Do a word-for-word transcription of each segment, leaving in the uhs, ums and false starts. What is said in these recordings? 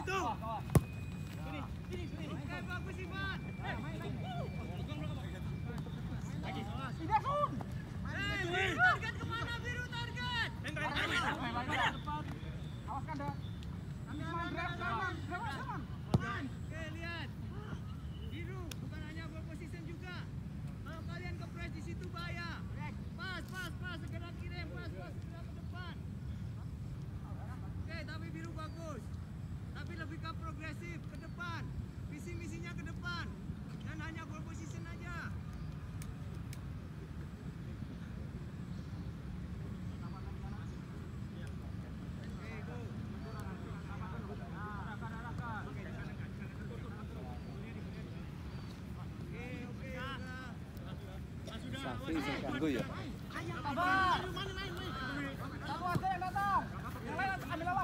Ganggu ya. Sabar. Satu aja yang datang. Yang lain ambil lawan.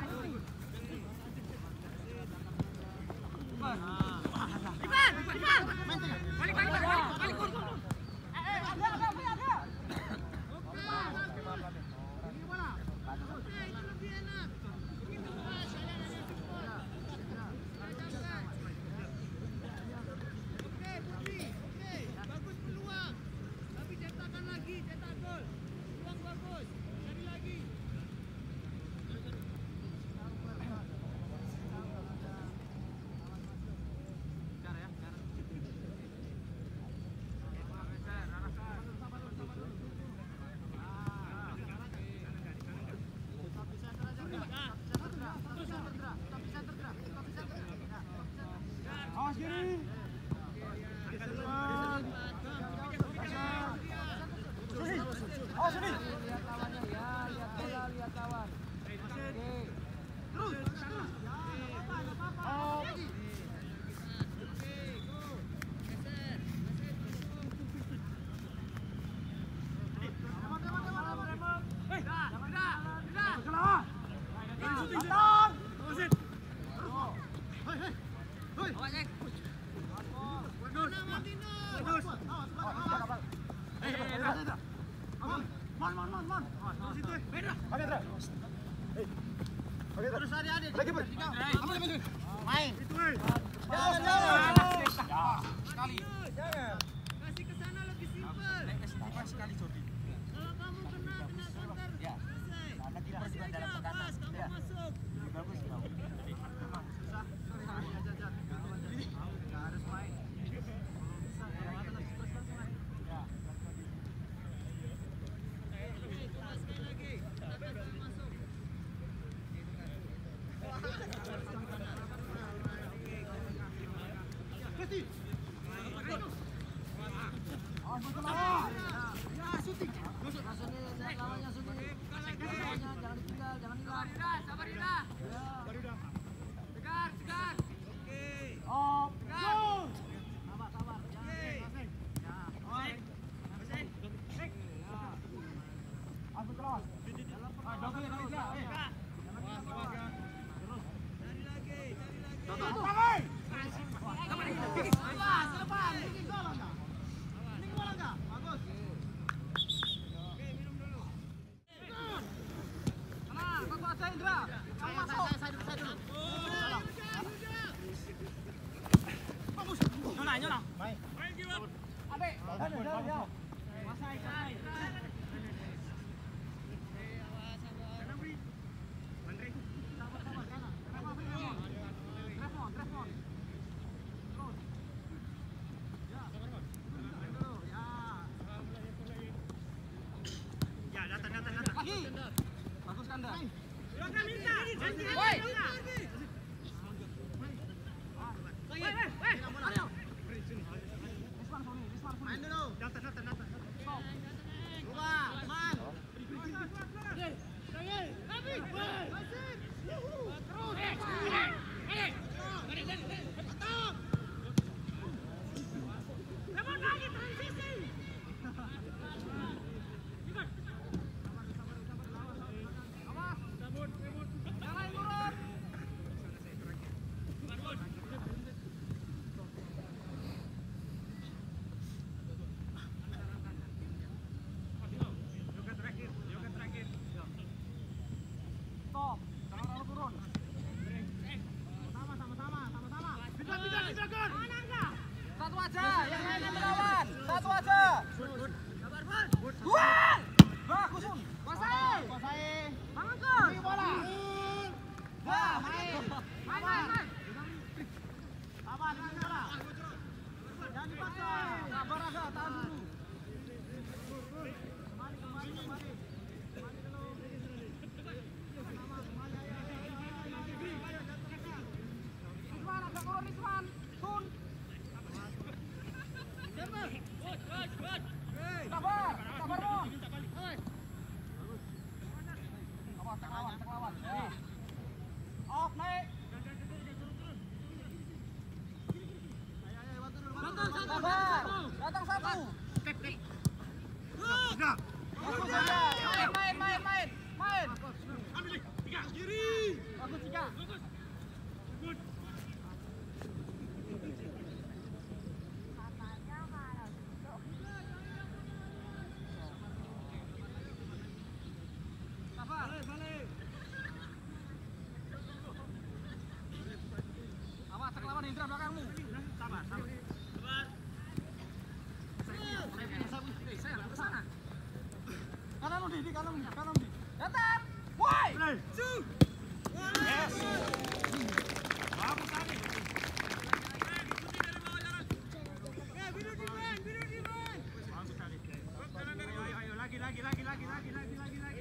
Ipan, Ipan. Balik, balik, balik, balik. Eh, eh, ada, ada, ada. Oke. Ini mana? Oke, itu lebih enak. Begitu pas, saya ada support. Oke, Putri. Oke, bagus peluang. Tapi cetakan lagi, cetak gol. Peluang bagus. Cari lagi. Main. Jangan, jangan. Sekali. Jangan. Kasih ke sana lebih simpel. Sekali Jordi. Kalau kamu kena kena counter. Ya. Karena kita harus dalam tekanan. Kamu masuk. Bagus. Harus main. Sekali lagi. Masuk. Bagus Kanda. Silakan minta. Woi. Woi, woi, woi. Main dulu. Datang, datang, datang. Stop. aja, yang lainnya melawan. Satu aja. Wah! Bagus, Un. Kuasai. Kuasai. Bangun kau. Beri bola. Nah, main. Main, main, main. Aman, main bola. Jangan dipaksa. Sabar aja, tahan dulu. Kembali, kembali, kembali. Kembali dulu. Isman, agak turun Isman. Sun. Sabar, sabar dong. Awas, tak lawan, tak lawan. Ya. Off, naik. Sabar, datang satu. Bagus saja. Main, main, main, main. Bagus tiga. Awas, terlawan Indra belakangmu. Sabar, sabar. Sabar. Kanan lu, di kanan, kanan di. Datang. Woi. Yes. Bagus tadi. Eh, biru di ban, biru di ban. Bagus tadi. Ayo, ayo, lagi, lagi, lagi, lagi, lagi, lagi, lagi, lagi.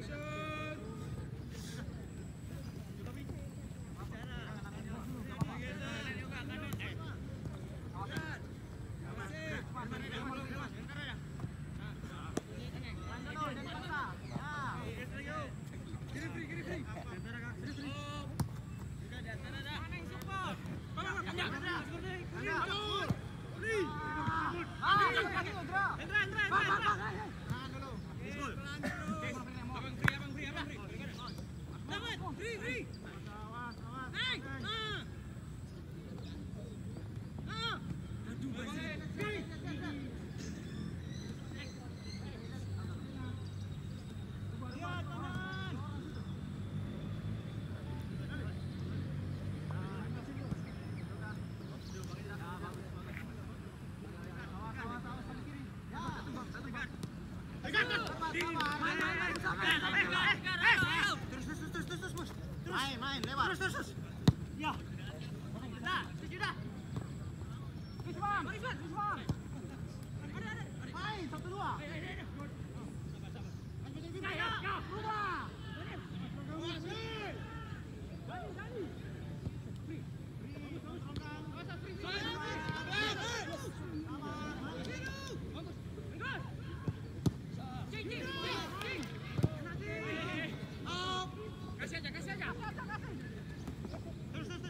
Main, main, lewat. Terus, terus, terus. Ya. Dah, sudah. Isman, Isman, Isman. Ada, ada. Main, satu dua. Ya, ya, berubah. Kasih aja, kasih aja. Terus, terus, terus.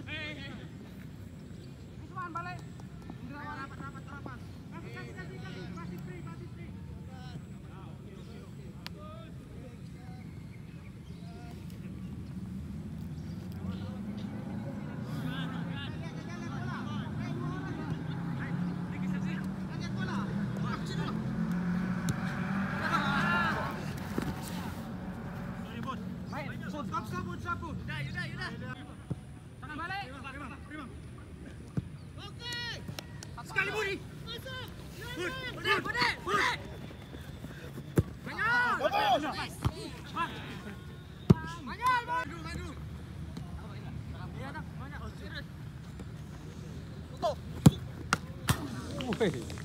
Isman balik. Rapat, rapat, rapat. Kasih, kasih, kasih, kasih. Masih free, masih free. Stop, sabut, sabut. Yuda, Yuda, Yuda. Tangan balik. Oke. Sekali Budi. Masuk. Budi, Budi, Budi. Manyal. Manyal, maju, maju. Iya, dah, banyak. Tutup.